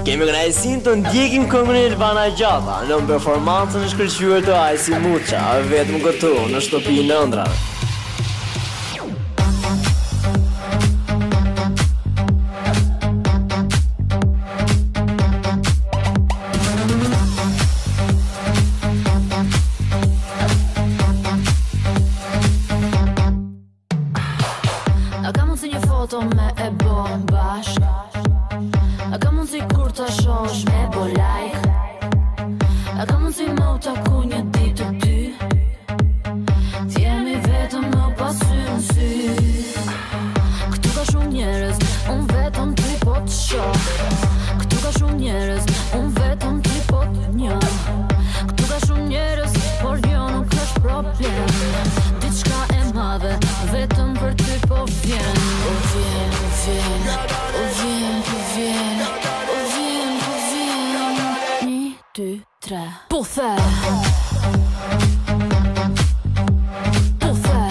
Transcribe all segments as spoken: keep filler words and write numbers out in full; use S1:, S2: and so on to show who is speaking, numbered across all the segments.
S1: Kemi kënaqësinë të ndjekim këngën e Elvana Gjata në performancën e shkëlqyer të Ajsi Muça, vetëm këtu në shtëpinë e ëndrave.
S2: A ka mundsi një foto me e bën bashk? A ka mundsi kur ta shohësh me bo like? A ka mundsi më u taku një ditë të ty? T'jemi vetëm më pas sy në sy. Këtu ka shumë njerëz, unë vetëm ty po të shoh. Këtu ka shumë njerëz, unë vetëm ty po të njoh. Këtu ka shumë njerëz, por jo nuk është problem. Diçka e madhe, vetëm për ty po vjen. Po vjen, po vjen, po vjen, po vjen, po vjen, po vjen. Një, dy, tre, po the. Po the.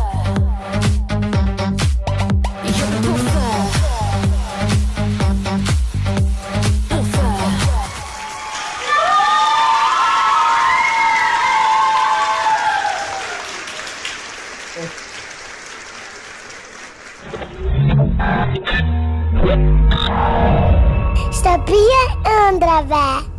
S2: Jo, po the. Po the.
S3: Shtëpia e ëndrave.